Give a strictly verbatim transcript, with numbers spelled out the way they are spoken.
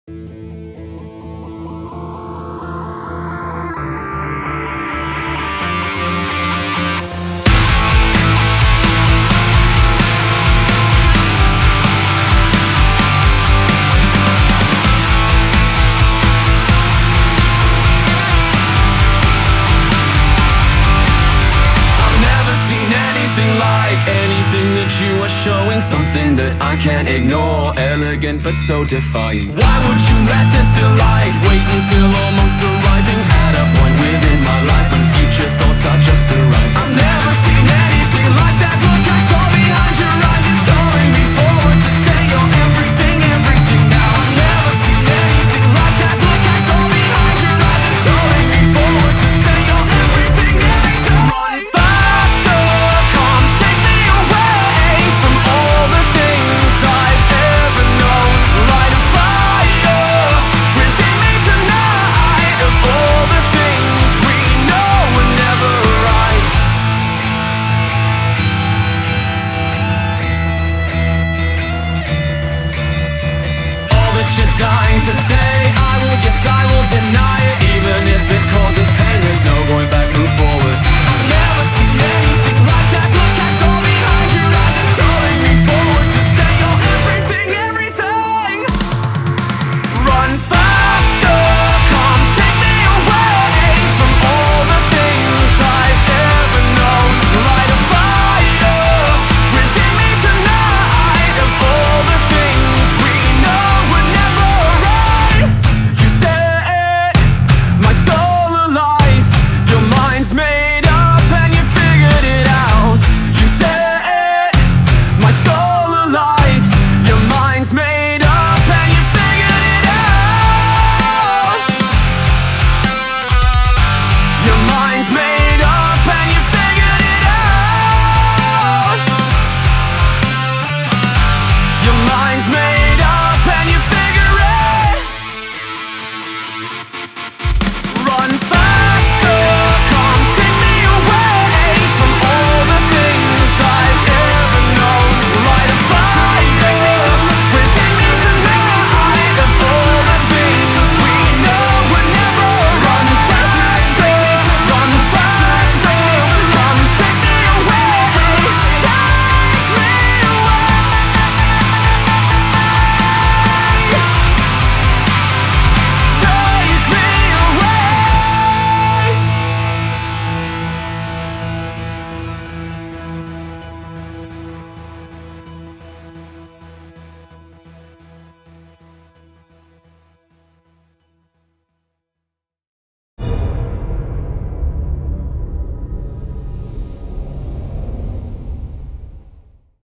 Anything that you are showing, something that I can't ignore. Elegant but so defying. Why would you let this delight wait until almost arriving at a point within my life when future thoughts are just arising? I've never seen anything like that look I saw behind your eyes is calling me forward to say you're everything, everything now. I've never seen anything like that look I saw behind your eyes is calling me forward to say you're everything, everything. Run faster, come take me away from all the things I've ever known. Light a fire within me tonight of all the things we know were never right. All that you're dying to say, I will, yes I will deny.